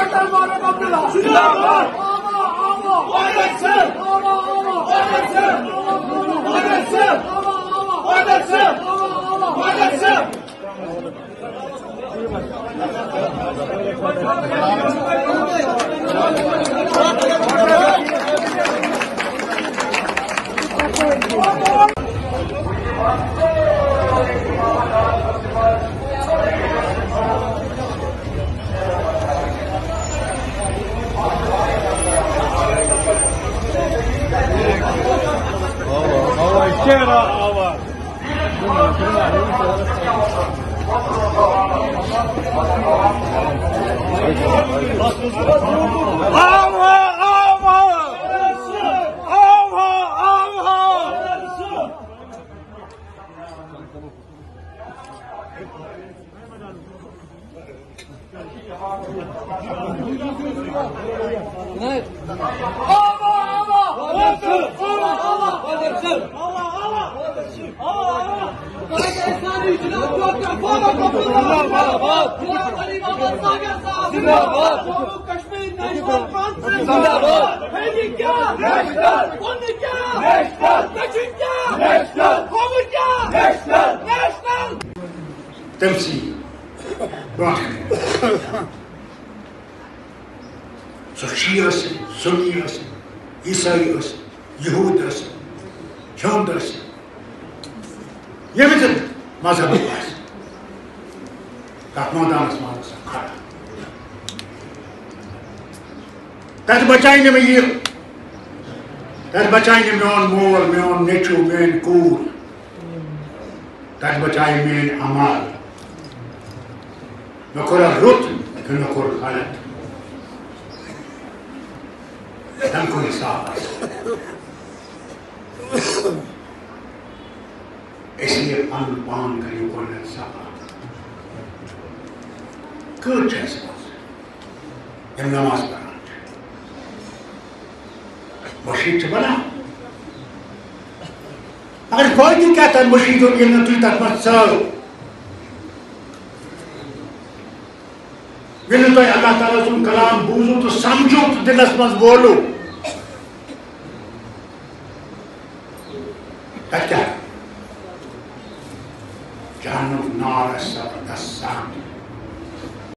Dr. Farooq Abdullah. Srinagar. Organises. تمثيل واحد شيعي سني عيسائي يهود هند يمثل مذهب الناس كاتماندان اسمان خड़ा تات बचाइने में ये तत बचाइने मेन मोल मेन नेचु मेन कूल तत बचाइ मेन अमाल नकोरा रुत नकोर हालत तमको हिसाब इसलिए पान करियो को साफ कुछ ऐसा हम नमाज पढ़ना मशीद से बना अगर कोई नहीं कहता मशीद और ये नतुई तक मत सर विनु तो अल्लाह ताला सुन कलाम बूझो तो समझो तो दिलस मत बोलो क्या जहन्नम नार सब दस्तान